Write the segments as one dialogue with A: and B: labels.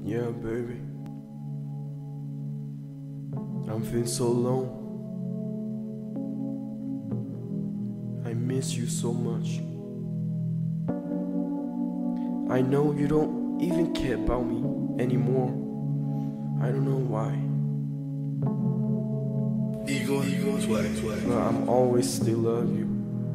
A: Yeah, baby, I'm feeling so alone. I miss you so much. I know you don't even care about me anymore. I don't know why, but I'm always still love you.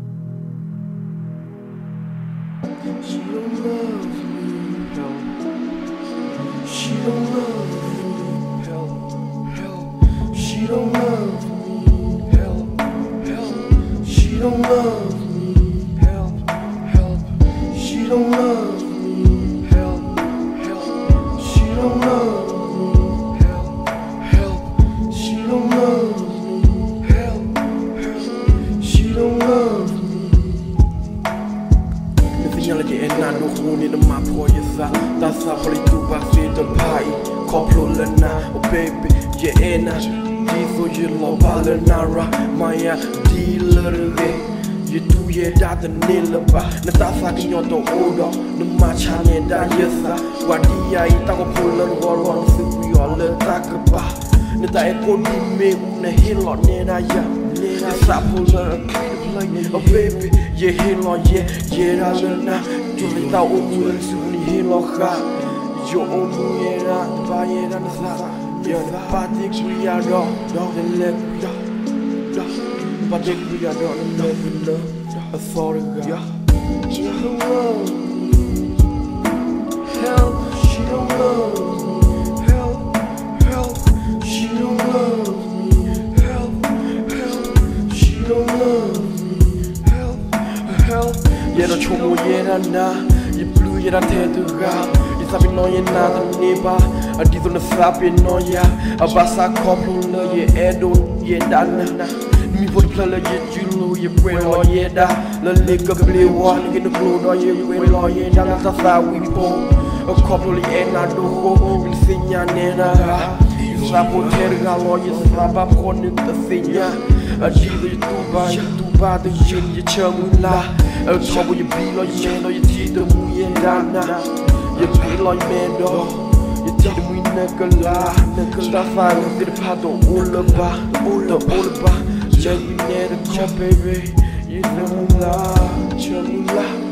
A: She don't love me, help. She don't love me, help, help. She don't love me, help, help. She don't love me, help, help. She don't love me, help, help. She don't love me, help, help. She don't love me, help, help. She don't love me. No one in my poise, that's a pretty good bastard pie. Coplolana, oh baby, yeah, Anna. Diesel, you love Balanara, Maya, dealer, you do ye that the Nilaba, Natasa, your order, the Machane, that yes, what the Ita Poland war on Sipri or the Takaba. Nata echo me on the hill on Nenaya, Sapola. Oh baby, yeah, hello, yeah, I learn now. To let out all soon, hello, your own year, buy it on the side. Yeah, the party we are not, the left, but we are not, I thought of God. She don't love me, help, she don't love me, help, she don't love me, help, she don't love me. Yeah, the trouble, yeah, you blew it at the ground. It's having no another neighbor. I did on the slap in no ya. A bassa couple, no, yeah, Edon, yeah, Dana. Me put color, yeah, Julo, yeah, brain, or yeah, da. The liquor play one in the clothes, or yeah, brain, or yeah, that's how we pull. A couple, yeah, I do go, we'll sing ya, Nena. You slap on Terra, or you slap up on the thing, yeah. I did it too bad, the gym, you chum, la. Trouble you be like man or you teach the we and Dana. You be like man though. You teach the we Nicola. Fire with the part of Olaba. Just be near the chop, baby. You know la, chum la.